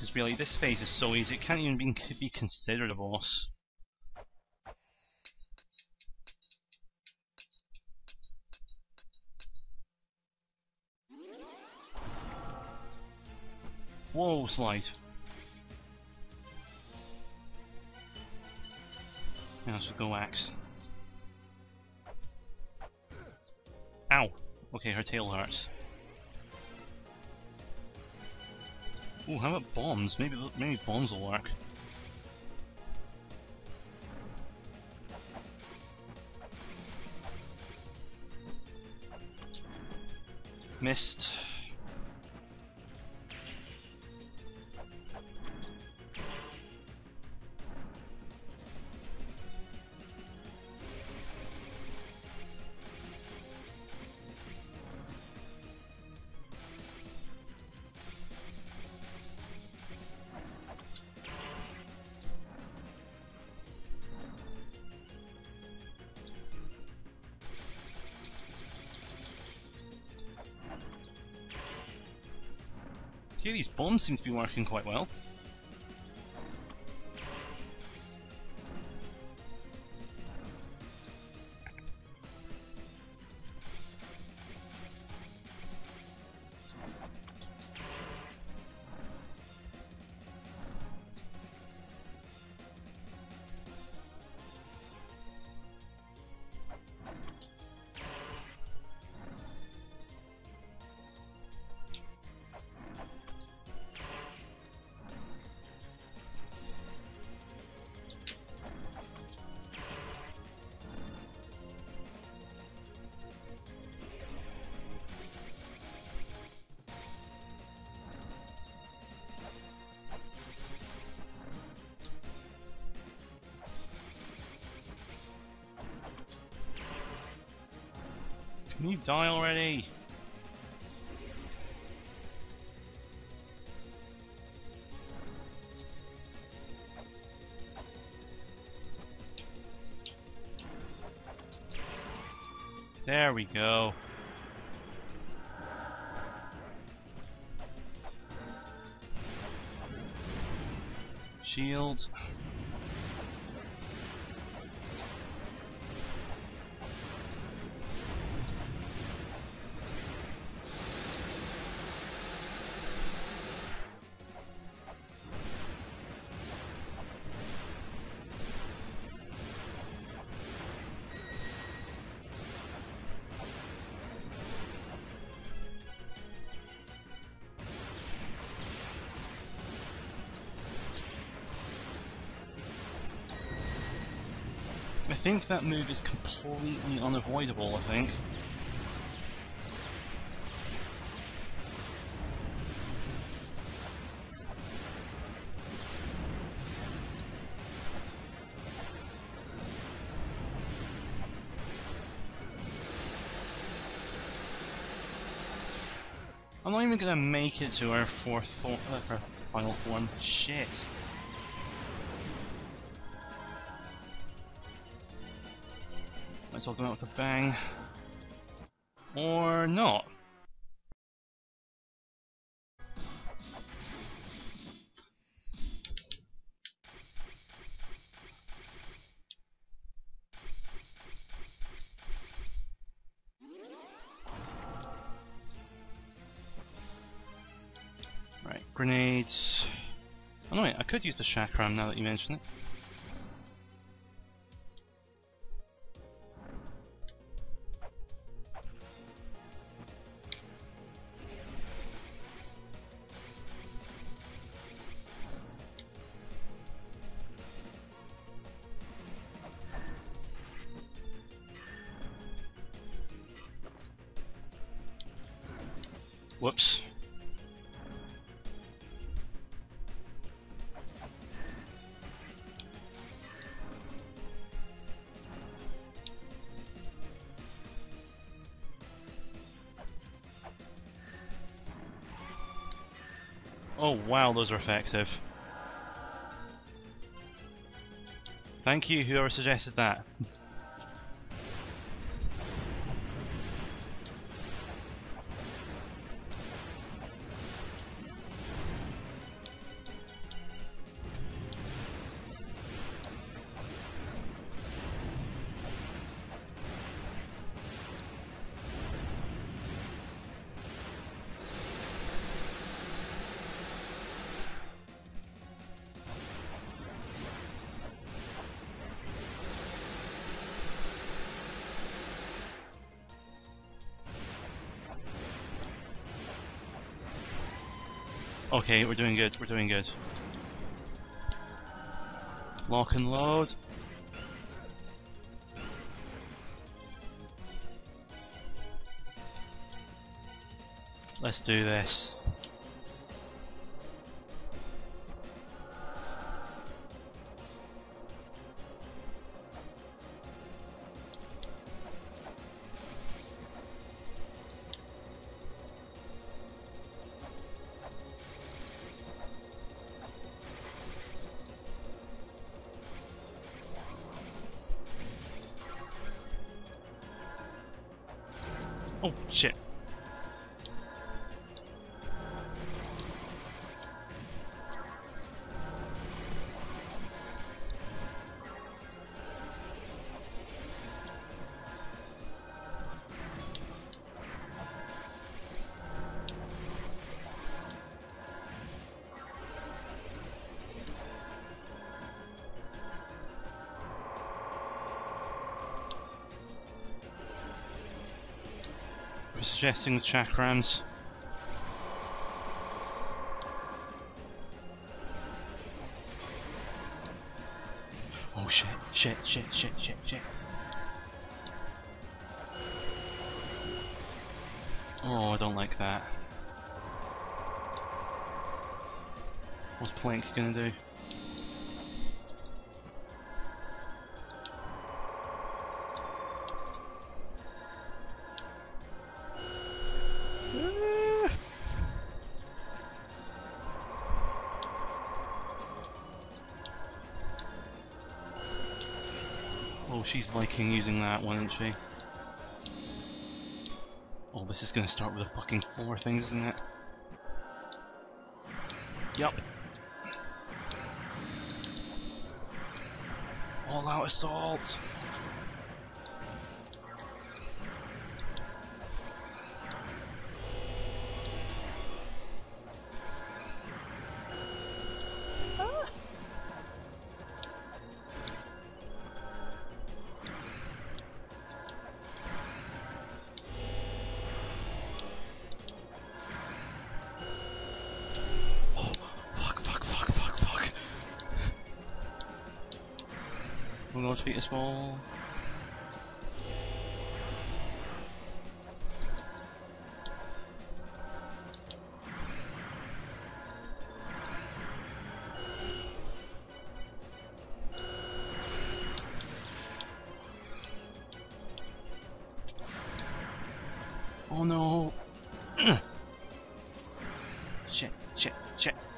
bosses, really. This phase is so easy, it can't even be considered a boss. Whoa, slide. Now so go axe. Ow! Okay, her tail hurts. Ooh, how about bombs? Maybe bombs will work. Missed. Okay, these bombs seem to be working quite well. Can you die already? There we go. Shield. I think that move is completely unavoidable, I think. I'm not even gonna make it to our her final form. Shit. Might as well come out with a bang. Or not. Right, grenades. Oh no, wait, I could use the chakram now that you mention it. Whoops. Oh wow, those are effective. Thank you, whoever suggested that. Okay, we're doing good, we're doing good. Lock and load. Let's do this. Oh shit. We're suggesting the chakrams. Oh shit, shit, shit, shit, shit, shit. Oh, I don't like that. What's Plank gonna do? Oh, she's liking using that one, isn't she? Oh, this is gonna start with the fucking floor things, isn't it? Yup. All out assault! We're going to defeat a small. Oh no! Shit, shit, shit.